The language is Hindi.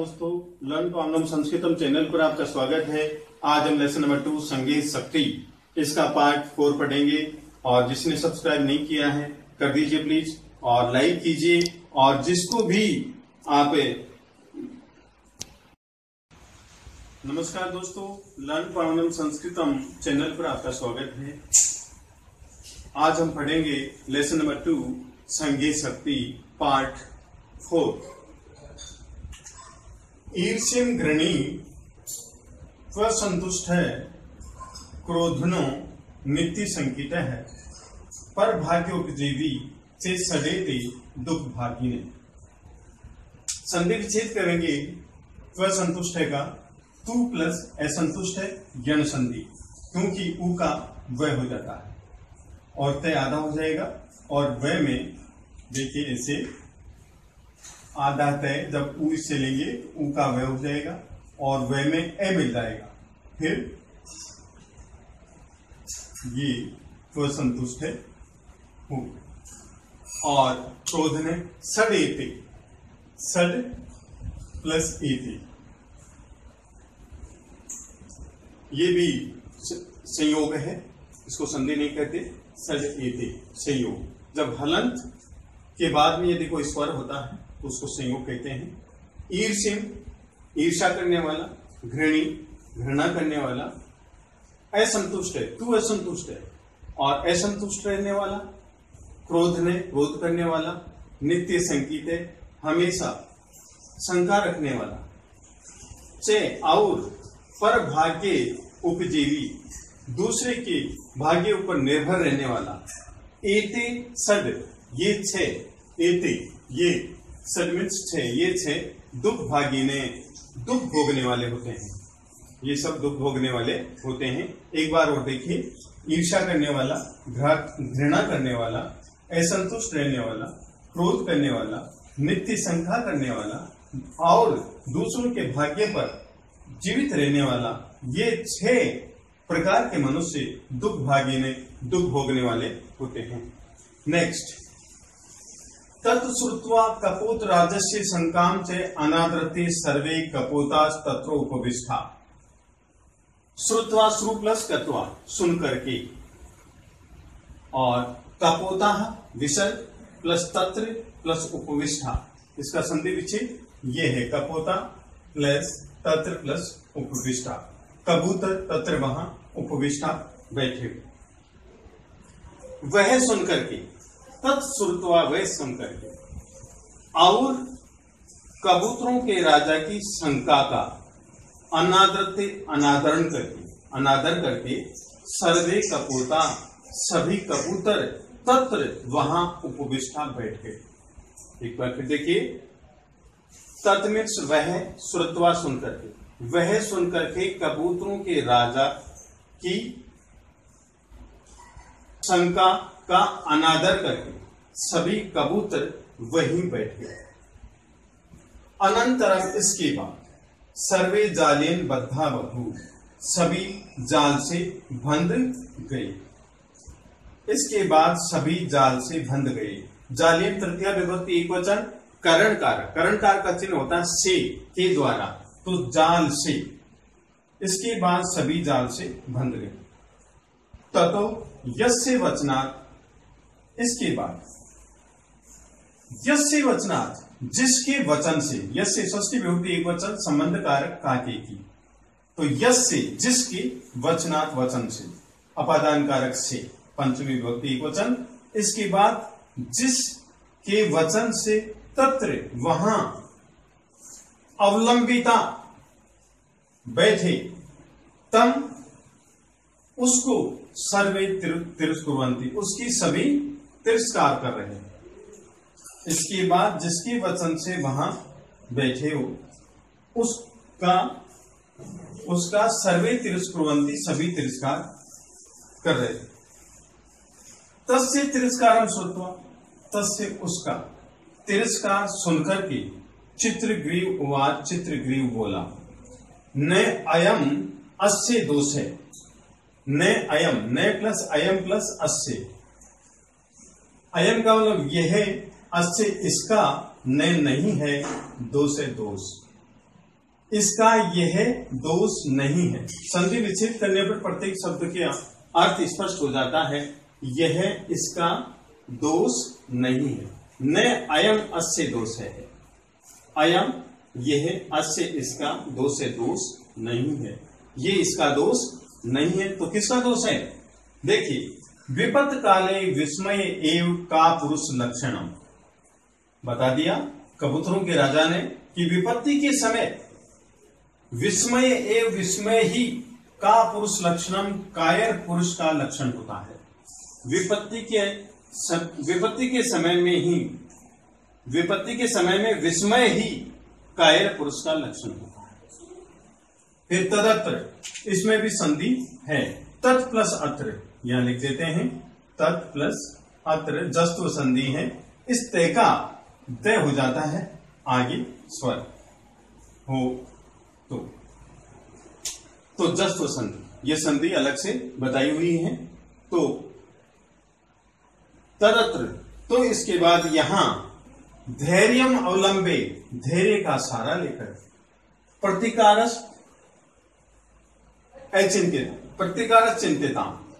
दोस्तों, लर्न प्रॉब्लम संस्कृतम चैनल पर आपका स्वागत है। आज हम लेसन नंबर 2 संगीत शक्ति इसका पार्ट 4 पढ़ेंगे और जिसने सब्सक्राइब नहीं किया है कर दीजिए प्लीज और लाइक कीजिए। और जिसको भी आप नमस्कार दोस्तों, लर्न प्रॉब्लम संस्कृतम चैनल पर आपका स्वागत है। आज हम पढ़ेंगे लेसन नंबर 2 संगीत शक्ति पार्ट 4। ईर्ष्यम घृणी स्वसंतुष्ट है, क्रोधनो नित्य संकित है, पर भाग्य उपजीवी से सडेते दुख भागी ने। संधि विच्छेद करेंगे। स्वसंतुष्ट है का तू प्लस असंतुष्ट है यण संधि, क्योंकि ऊ का वह हो जाता है और तय आधा हो जाएगा और वह में देखिए ऐसे आधा तय जब ऊ इससे लेंगे ऊ का वह हो जाएगा और वह में ए मिल जाएगा। फिर ये तो संतुष्ट है हूं और क्रोध ने सड एते, सड प्लस एते, ये भी संयोग है, इसको संधि नहीं कहते। सड एते संयोग, जब हलंत के बाद में यदि कोई स्वर होता है तो उसको संयोग कहते हैं। ईर्ष्यम ईर्ष्या करने वाला, घृणी घृणा करने वाला, असंतुष्ट है तू असंतुष्ट है और असंतुष्ट रहने वाला, क्रोध ने क्रोध करने वाला, नित्य संकित है हमेशा शंका रखने वाला, से और पर भाग्य उपजीवी दूसरे के भाग्य ऊपर निर्भर रहने वाला। एते सड ये छे, एते ये सड मीन्स छे, ये छे दुख भागी ने दुख भोगने वाले होते हैं। ये सब दुख भोगने वाले होते हैं। एक बार और देखिए, ईर्ष्या करने वाला, घृणा करने वाला, असंतुष्ट रहने वाला, क्रोध करने वाला, नित्य शंका करने वाला और दूसरों के भाग्य पर जीवित रहने वाला, ये 6 प्रकार के मनुष्य दुख भागी ने दुख भोगने वाले होते हैं। नेक्स्ट, तत्श्रुत्वा कपोत राजस्य शंकाम से अनादरते सर्वे कपोता तत्रो उपविष्टा। श्रुत्वा श्रु प्लस कत्वा सुन करके और कपोता विसर्ग प्लस तत्र प्लस उपविष्टा, इसका संधि विच्छेद ये है। कपोता प्लस तत्र प्लस उपविष्टा, कबूतर तत्र वहां उपविष्टा बैठे। वह सुन करके, तत्श्रुत्वा वह सुन करके और कबूतरों के राजा की शंका का अनादर करके सर्वे कपोता सभी कबूतर तत्र वहां उपविष्टा बैठ गए। एक बार फिर देखिए, तत् मीन्स वह, श्रुत्वा सुन करके, वह सुन करके कबूतरों के राजा की शंका का अनादर करके सभी कबूतर वहीं बैठ गए। अनंतरम इसके बाद सर्वे जालेन बद्धा बभू, सभी जाल से बंध गए। इसके बाद सभी जाल से बंध गए। जालेन तृतीया विभक्ति एक वचन, करणकार, करणकार का चिन्ह होता है से के द्वारा, तो जाल से। इसके बाद सभी जाल से बंध गए। ततो यस्य वचनात्, इसके बाद यस्य वचनात् जिसके वचन से, यस्य षष्ठी विभक्ति एक वचन संबंध कारक काके की, तो यस्य जिसके वचनात् वचन से, अपादान कारक से पंचमी विभक्ति एक वचन। इसके बाद जिसके वचन से तत्र वहां अवलंबिता बैठे, तम उसको सर्वे तिरस्कुर्वन्ति, उसकी सभी तिरस्कार कर रहे हैं। इसके बाद जिसके वचन से वहां बैठे हो उसका सर्वे तिरस्कुर्वन्ति, सभी तिरस्कार कर रहे हैं। तस्य तिरस्कारं श्रुत्वा, तस्य उसका तिरस्कार सुनकर के चित्रग्रीव उवाच, चित्रग्रीव बोला, न अयम अस्य दोष है, न अयम, न प्लस अयम प्लस अस्य, अयम का मतलब यह है, अस्य इसका, न नहीं है, दो से दोष। इसका यह दोष नहीं है। संधि विच्छेद करने पर प्रत्येक शब्द के अर्थ स्पष्ट हो जाता है। यह इसका दोष नहीं है। न अयम अस्य दोष है। अयम यह अस्य इसका दोष है, दोष नहीं है। ये इसका दोष नहीं है। तो किसका दोष है? देखिए, विपत्त काले विस्मय एव का पुरुष लक्षणम बता दिया कबूतरों के राजा ने कि विपत्ति के समय विस्मय एव विस्मय ही का पुरुष लक्षणम कायर पुरुष का लक्षण होता है। विपत्ति के समय में विस्मय ही कायर पुरुष का लक्षण होता है। फिर तदत्र, इसमें भी संधि है। तत् प्लस अत्र, यहां लिख देते हैं तत् प्लस अत्र, जस्त्व संधि है। इस तय का तय हो जाता है आगे स्वर हो तो जस्त्व संधि, यह संधि अलग से बताई हुई है। तो तदत्र, तो इसके बाद यहां धैर्यम अवलंबे, धैर्य का सहारा लेकर प्रतिकारस अचिंतित, प्रतिकारस चिंतिता,